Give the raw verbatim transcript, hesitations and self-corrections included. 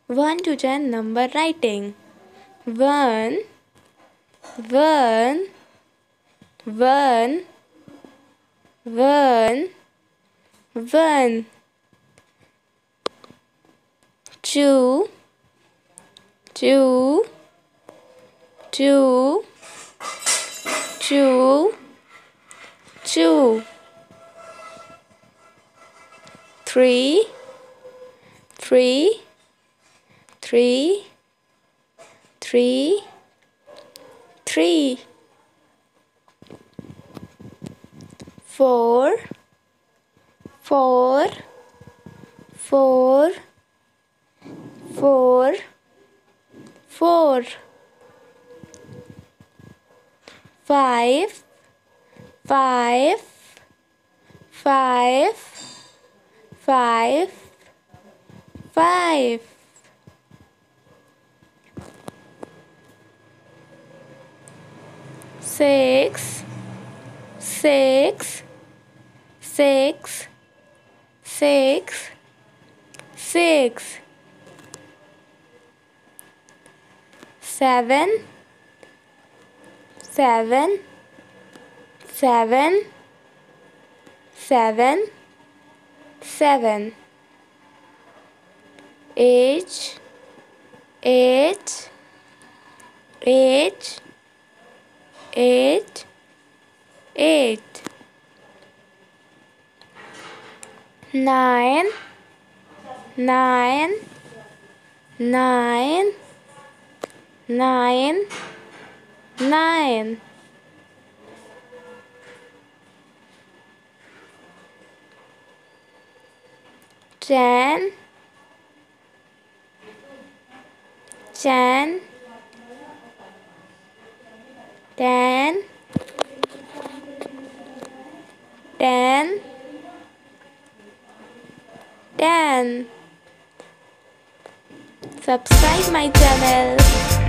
one to ten number writing. One, one, one, one, one. Two, two, two, two, two. Three, three, three, three, three. Four, four, four, four, four. Five, five, five, five, five. Six, six, six, six, six. Seven, seven, seven, seven, seven. Eight, eight, eight, eight, eight. Nine, nine, nine, nine, nine. Ten, ten, ten, ten, ten. Subscribe my channel.